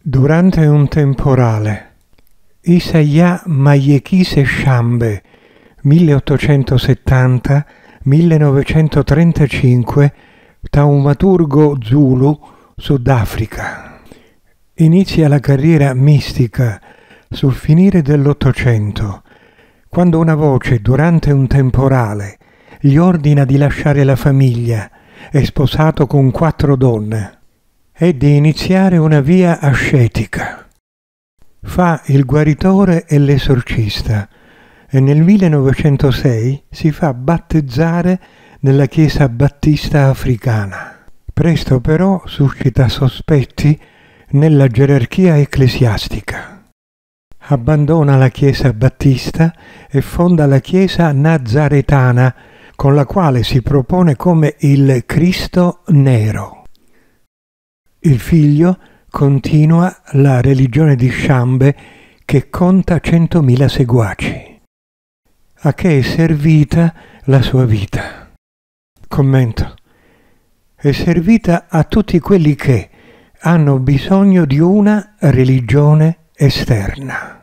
Durante un temporale, Isaiah Mayekise Shambe, 1870-1935, taumaturgo Zulu, Sudafrica. Inizia la carriera mistica sul finire dell'Ottocento, quando una voce durante un temporale gli ordina di lasciare la famiglia, è sposato con 4 donne, e di iniziare una via ascetica. Fa il guaritore e l'esorcista e nel 1906 si fa battezzare nella Chiesa Battista Africana. Presto però suscita sospetti nella gerarchia ecclesiastica. Abbandona la Chiesa Battista e fonda la Chiesa Nazaretana, con la quale si propone come il Cristo nero. Il figlio continua la religione di Shambe, che conta 100.000 seguaci. A che è servita la sua vita? Commento. È servita a tutti quelli che hanno bisogno di una religione esterna.